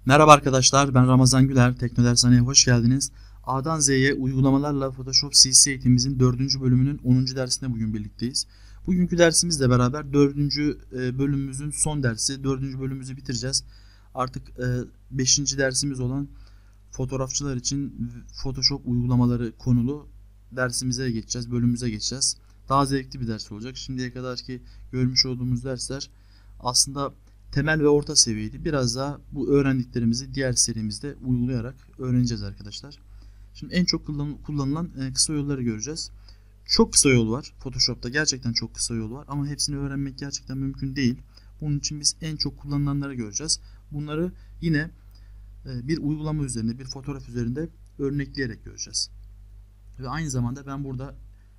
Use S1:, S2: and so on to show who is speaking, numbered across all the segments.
S1: Merhaba arkadaşlar, ben Ramazan Güler. Teknodershane'ye hoş geldiniz. A'dan Z'ye uygulamalarla Photoshop CC eğitimimizin 4. bölümünün 10. dersinde bugün birlikteyiz. Bugünkü dersimizle beraber 4. bölümümüzün son dersi, 4. bölümümüzü bitireceğiz. Artık 5. dersimiz olan fotoğrafçılar için Photoshop uygulamaları konulu dersimize geçeceğiz, bölümümüze geçeceğiz. Daha zevkli bir ders olacak. Şimdiye kadarki görmüş olduğumuz dersler aslında temel ve orta seviyeydi. Biraz daha bu öğrendiklerimizi diğer serimizde uygulayarak öğreneceğiz arkadaşlar. Şimdi en çok kullanılan kısa yolları göreceğiz. Çok kısa yol var. Photoshop'ta gerçekten çok kısa yol var ama hepsini öğrenmek gerçekten mümkün değil. Bunun için biz en çok kullanılanları göreceğiz. Bunları yine bir uygulama üzerinde, bir fotoğraf üzerinde örnekleyerek göreceğiz. Ve aynı zamanda ben burada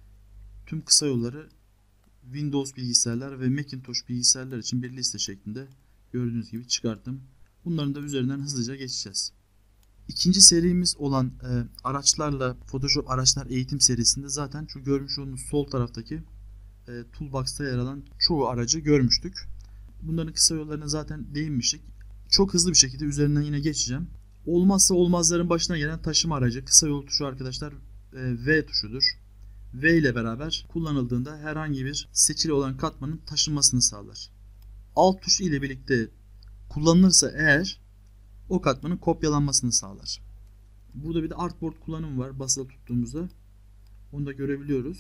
S1: tüm kısa yolları Windows bilgisayarlar ve Macintosh bilgisayarlar için bir liste şeklinde gördüğünüz gibi çıkarttım. Bunların da üzerinden hızlıca geçeceğiz. İkinci serimiz olan araçlarla Photoshop araçlar eğitim serisinde zaten şu görmüş olduğunuz sol taraftaki toolbox'ta yer alan çoğu aracı görmüştük. Bunların kısa yollarına zaten değinmiştik. Çok hızlı bir şekilde üzerinden yine geçeceğim. Olmazsa olmazların başına gelen taşıma aracı kısa yol tuşu arkadaşlar V tuşudur. V ile beraber kullanıldığında herhangi bir seçili olan katmanın taşınmasını sağlar. Alt tuş ile birlikte kullanılırsa eğer o katmanın kopyalanmasını sağlar. Burada bir de artboard kullanımı var basılı tuttuğumuzda. Onu da görebiliyoruz.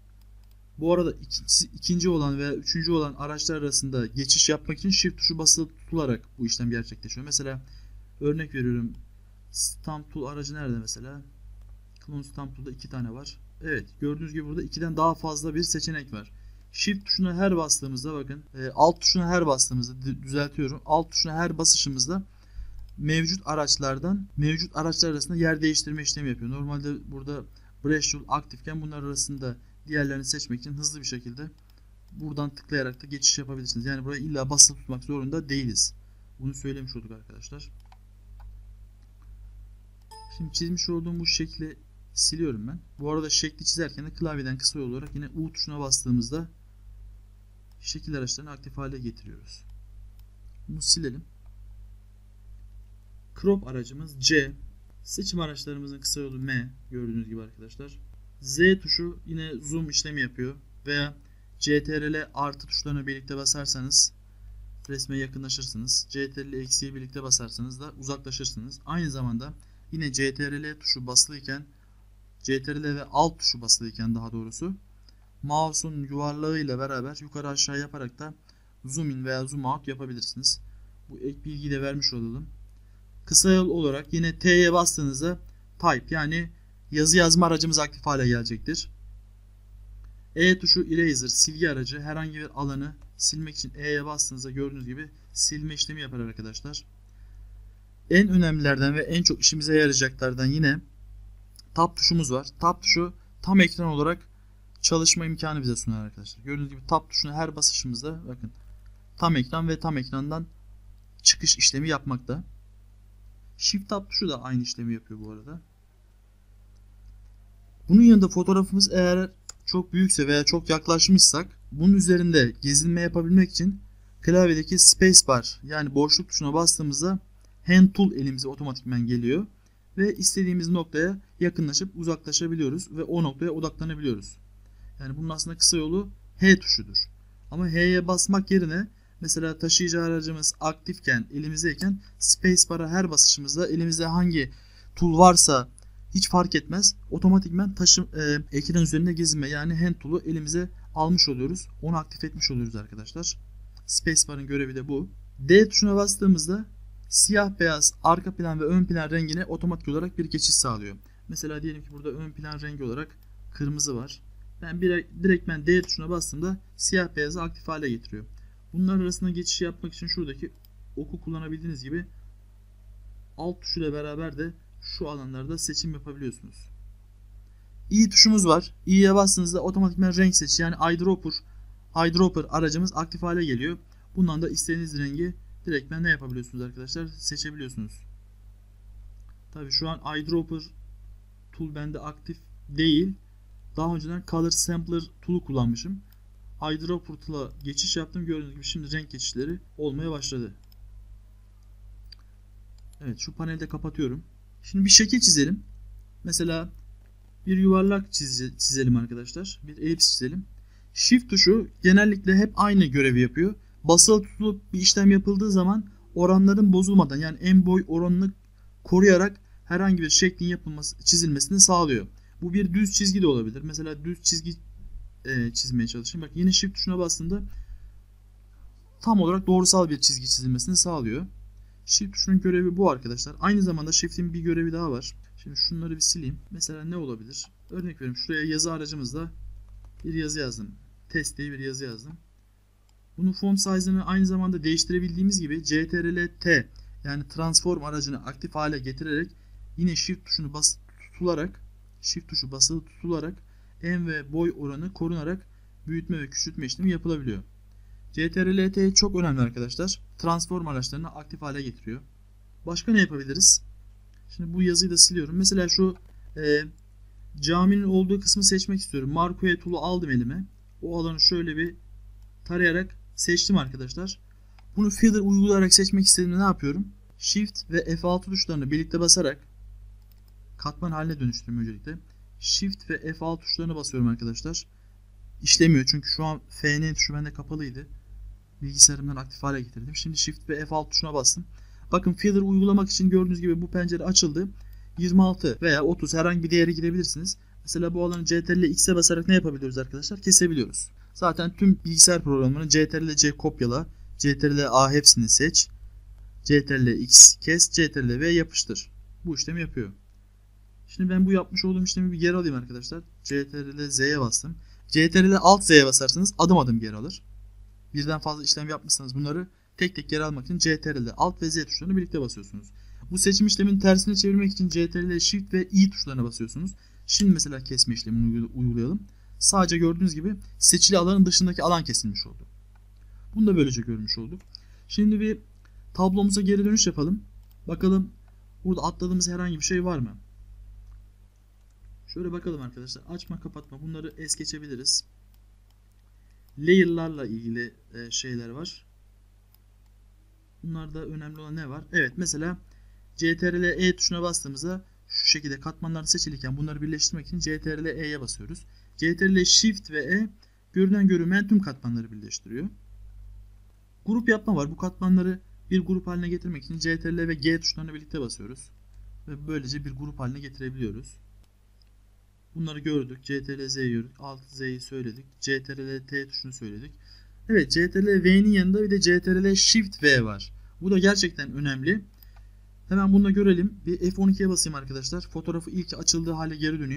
S1: Bu arada ikinci olan veya üçüncü olan araçlar arasında geçiş yapmak için Shift tuşu basılı tutularak bu işlem gerçekleşiyor. Mesela örnek veriyorum. Stamp Tool aracı nerede mesela? Clone Stamp Tool'da 2 tane var. Evet, gördüğünüz gibi burada 2'den daha fazla bir seçenek var. Shift tuşuna her bastığımızda bakın, alt tuşuna her bastığımızda düzeltiyorum. Alt tuşuna her basışımızda mevcut araçlar arasında yer değiştirme işlemi yapıyor. Normalde burada Brush Tool aktifken bunlar arasında diğerlerini seçmek için hızlı bir şekilde buradan tıklayarak da geçiş yapabilirsiniz. Yani burayı illa basılı tutmak zorunda değiliz. Bunu söylemiş olduk arkadaşlar. Şimdi çizmiş olduğum bu şekli siliyorum ben. Bu arada şekli çizerken de klavyeden kısa yol olarak yine U tuşuna bastığımızda şekil araçlarını aktif hale getiriyoruz. Bunu silelim. Crop aracımız C. Seçim araçlarımızın kısa yolu M. Gördüğünüz gibi arkadaşlar. Z tuşu yine zoom işlemi yapıyor. Veya CTRL artı tuşlarına birlikte basarsanız resme yakınlaşırsınız. CTRL eksiği birlikte basarsanız da uzaklaşırsınız. Aynı zamanda yine CTRL tuşu basılıyken CTRL ve alt tuşu basılıyken daha doğrusu mouse'un yuvarlağıyla beraber yukarı aşağı yaparak da zoom in veya zoom out yapabilirsiniz. Bu ek bilgiyi de vermiş olalım. Kısa yol olarak yine T'ye bastığınızda type yani yazı yazma aracımız aktif hale gelecektir. E tuşu eraser silgi aracı herhangi bir alanı silmek için E'ye bastığınızda gördüğünüz gibi silme işlemi yapar arkadaşlar. En önemlilerden ve en çok işimize yarayacaklardan yine Tab tuşumuz var. Tab tuşu tam ekran olarak çalışma imkanı bize sunar arkadaşlar. Gördüğünüz gibi Tab tuşuna her basışımızda bakın tam ekran ve tam ekrandan çıkış işlemi yapmakta. Shift Tab tuşu da aynı işlemi yapıyor bu arada. Bunun yanında fotoğrafımız eğer çok büyükse veya çok yaklaşmışsak bunun üzerinde gezinme yapabilmek için klavyedeki spacebar yani boşluk tuşuna bastığımızda hand tool elimize otomatikman geliyor. Ve istediğimiz noktaya yakınlaşıp uzaklaşabiliyoruz ve o noktaya odaklanabiliyoruz. Yani bunun aslında kısa yolu H tuşudur. Ama H'ye basmak yerine mesela taşıyıcı aracımız aktifken, elimizdeyken spacebar'a her basışımızda elimizde hangi tool varsa hiç fark etmez. Otomatikman ekran üzerinde gezinme yani hand tool'u elimize almış oluyoruz. Onu aktif etmiş oluyoruz arkadaşlar. Spacebar'ın görevi de bu. D tuşuna bastığımızda siyah beyaz arka plan ve ön plan rengine otomatik olarak bir geçiş sağlıyor. Mesela diyelim ki burada ön plan rengi olarak kırmızı var. Ben direktmen D tuşuna bastığımda siyah beyazı aktif hale getiriyor. Bunlar arasında geçiş yapmak için şuradaki oku kullanabildiğiniz gibi alt tuşuyla beraber de şu alanlarda seçim yapabiliyorsunuz. I tuşumuz var. I'ye bastığınızda otomatikman renk seç yani eyedropper aracımız aktif hale geliyor. Bundan da istediğiniz rengi direktmen ne yapabiliyorsunuz arkadaşlar? Seçebiliyorsunuz. Tabii şu an eyedropper tool bende aktif değil. Daha önceden Color Sampler tool'u kullanmışım. Eyedropper tool'a geçiş yaptım. Gördüğünüz gibi şimdi renk geçişleri olmaya başladı. Evet, şu paneli de kapatıyorum. Şimdi bir şekil çizelim. Mesela bir yuvarlak çizelim arkadaşlar. Bir elips çizelim. Shift tuşu genellikle hep aynı görevi yapıyor. Basılı tutulup bir işlem yapıldığı zaman oranların bozulmadan, yani en boy oranını koruyarak herhangi bir şeklin çizilmesini sağlıyor. Bu bir düz çizgi de olabilir. Mesela düz çizgi çizmeye çalışayım. Bak, yine Shift tuşuna bastığımda tam olarak doğrusal bir çizgi çizilmesini sağlıyor. Shift tuşunun görevi bu arkadaşlar. Aynı zamanda Shift'in bir görevi daha var. Şimdi şunları bir sileyim. Mesela ne olabilir? Örnek veriyorum. Şuraya yazı aracımızda bir yazı yazdım. Test diye bir yazı yazdım. Bunun font size'ını aynı zamanda değiştirebildiğimiz gibi CTRL-T, yani transform aracını aktif hale getirerek yine Shift tuşunu Shift tuşu basılı tutularak en ve boy oranı korunarak büyütme ve küçültme işlemi yapılabiliyor. CTRL-T çok önemli arkadaşlar. Transform araçlarını aktif hale getiriyor. Başka ne yapabiliriz? Şimdi bu yazıyı da siliyorum. Mesela şu caminin olduğu kısmı seçmek istiyorum. Marquee tool'u aldım elime. O alanı şöyle bir tarayarak seçtim arkadaşlar. Bunu feather uygulayarak seçmek istediğimde ne yapıyorum? Shift ve F6 tuşlarını birlikte basarak katman haline dönüştürüyorum öncelikle. Shift ve F6 tuşlarına basıyorum arkadaşlar. İşlemiyor çünkü şu an FN tuşu bende kapalıydı. Bilgisayarımdan aktif hale getirdim. Şimdi Shift ve F6 tuşuna bastım. Bakın feather uygulamak için gördüğünüz gibi bu pencere açıldı. 26 veya 30 herhangi bir değere girebilirsiniz. Mesela bu alanı CTRL-X'e basarak ne yapabiliyoruz arkadaşlar? Kesebiliyoruz. Zaten tüm bilgisayar programlarını CTRL-C kopyala, CTRL-A hepsini seç, CTRL-X kes, CTRL-V yapıştır. Bu işlemi yapıyor. Şimdi ben bu yapmış olduğum işlemi bir geri alayım arkadaşlar. CTRL-Z'ye bastım. CTRL-Alt-Z'ye basarsanız adım adım geri alır. Birden fazla işlem yapmışsanız bunları tek tek geri almak için CTRL, Alt ve Z tuşlarını birlikte basıyorsunuz. Bu seçim işleminin tersine çevirmek için CTRL, Shift ve I tuşlarına basıyorsunuz. Şimdi mesela kesme işlemini uygulayalım. Sadece gördüğünüz gibi seçili alanın dışındaki alan kesilmiş oldu. Bunu da böylece görmüş olduk. Şimdi bir tablomuza geri dönüş yapalım. Bakalım burada atladığımız herhangi bir şey var mı? Şöyle bakalım arkadaşlar. Açma kapatma bunları es geçebiliriz. Layer'larla ilgili şeyler var. Bunlarda önemli olan ne var? Evet, mesela CTRL-E tuşuna bastığımızda şu şekilde katmanlar seçilirken bunları birleştirmek için CTRL-E'ye basıyoruz. CTRL-Shift ve E görünen görünmeyen tüm katmanları birleştiriyor. Grup yapma var. Bu katmanları bir grup haline getirmek için CTRL ve G tuşlarını birlikte basıyoruz. Ve böylece bir grup haline getirebiliyoruz. Bunları gördük. CTRL-Z'yi gördük. Alt-Z'yi söyledik. CTRL-T tuşunu söyledik. Evet, CTRL-V'nin yanında bir de CTRL-Shift-V var. Bu da gerçekten önemli. Hemen bunu da görelim. Bir F12'ye basayım arkadaşlar. Fotoğrafı ilk açıldığı hale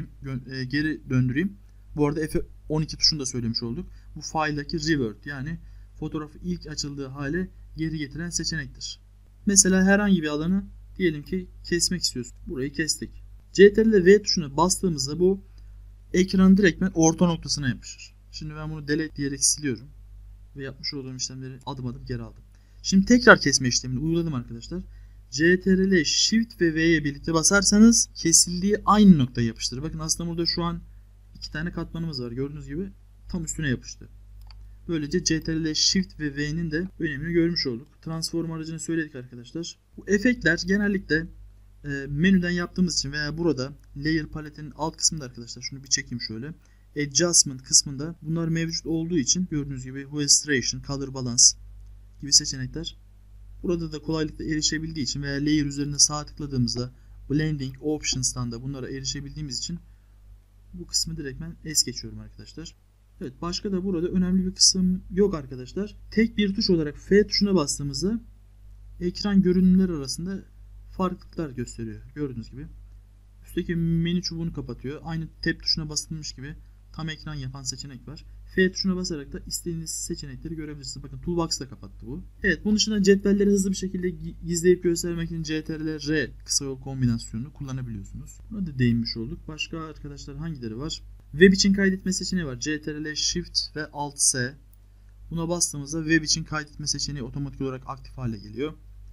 S1: geri döndüreyim. Bu arada F12 tuşunu da söylemiş olduk. Bu file'daki revert, yani fotoğrafı ilk açıldığı hale geri getiren seçenektir. Mesela herhangi bir alanı diyelim ki kesmek istiyoruz. Burayı kestik. CTRL-V tuşuna bastığımızda bu ekranın direktmen orta noktasına yapışır. Şimdi ben bunu delete diyerek siliyorum. Ve yapmış olduğum işlemleri adım adım geri aldım. Şimdi tekrar kesme işlemini uyguladım arkadaşlar. CTRL, Shift ve V'ye birlikte basarsanız kesildiği aynı noktaya yapıştırır. Bakın aslında burada şu an iki tane katmanımız var. Gördüğünüz gibi tam üstüne yapıştı. Böylece CTRL, Shift ve V'nin de önemini görmüş olduk. Transform aracını söyledik arkadaşlar. Bu efektler genellikle menüden yaptığımız için veya burada Layer paletinin alt kısmında arkadaşlar, şunu bir çekeyim şöyle. Adjustment kısmında bunlar mevcut olduğu için gördüğünüz gibi Illustration, Color Balance gibi seçenekler burada da kolaylıkla erişebildiği için veya layer üzerine sağ tıkladığımızda Blending Options'tan da bunlara erişebildiğimiz için bu kısmı direktmen es geçiyorum arkadaşlar. Evet, başka da burada önemli bir kısım yok arkadaşlar. Tek bir tuş olarak F tuşuna bastığımızda ekran görünümleri arasında farklılıklar gösteriyor. Gördüğünüz gibi. Üstteki menü çubuğunu kapatıyor. Aynı Tab tuşuna basılmış gibi tam ekran yapan seçenek var. F tuşuna basarak da istediğiniz seçenekleri görebilirsiniz. Bakın Toolbox da kapattı bu. Evet, bunun dışında cetvelleri hızlı bir şekilde gizleyip göstermek için CTRL-R kısa yol kombinasyonunu kullanabiliyorsunuz. Buna da değinmiş olduk. Başka arkadaşlar hangileri var? Web için kaydetme seçeneği var. CTRL, Shift ve Alt-S. Buna bastığımızda web için kaydetme seçeneği otomatik olarak aktif hale geliyor.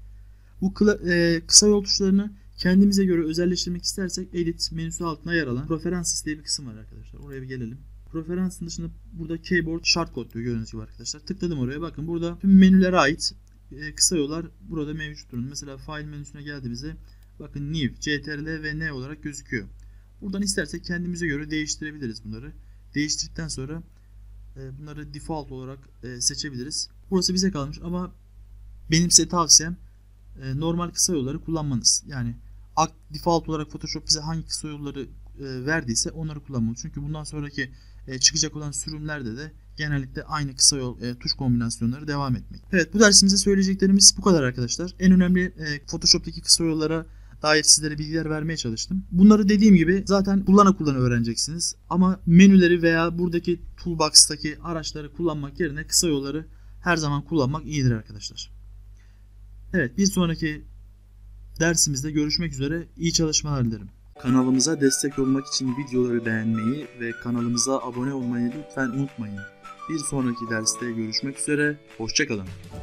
S1: Bu kısa yol tuşlarını kendimize göre özelleştirmek istersek Edit menüsü altına yer alan Preferences diye bir kısım var arkadaşlar. Oraya bir gelelim. Preference'ın dışında burada Keyboard Shortcut diyor gördüğünüz gibi arkadaşlar. Tıkladım oraya. Bakın burada tüm menülere ait kısa yollar burada mevcuttur. Mesela file menüsüne geldiğimizde bakın new, ctrl ve n olarak gözüküyor. Buradan istersek kendimize göre değiştirebiliriz bunları. Değiştirdikten sonra bunları default olarak seçebiliriz. Burası bize kalmış ama benim size tavsiyem normal kısa yolları kullanmanız. Yani default olarak Photoshop bize hangi kısa yolları verdiyse onları kullanmalı. Çünkü bundan sonraki çıkacak olan sürümlerde de genellikle aynı kısa yol tuş kombinasyonları devam etmek. Evet, bu dersimizde söyleyeceklerimiz bu kadar arkadaşlar. En önemli Photoshop'taki kısa yollara dair sizlere bilgiler vermeye çalıştım. Bunları dediğim gibi zaten kullana öğreneceksiniz. Ama menüleri veya buradaki toolbox'taki araçları kullanmak yerine kısa yolları her zaman kullanmak iyidir arkadaşlar. Evet, bir sonraki dersimizde görüşmek üzere. İyi çalışmalar dilerim. Kanalımıza destek olmak için videoları beğenmeyi ve kanalımıza abone olmayı lütfen unutmayın. Bir sonraki derste görüşmek üzere. Hoşça kalın.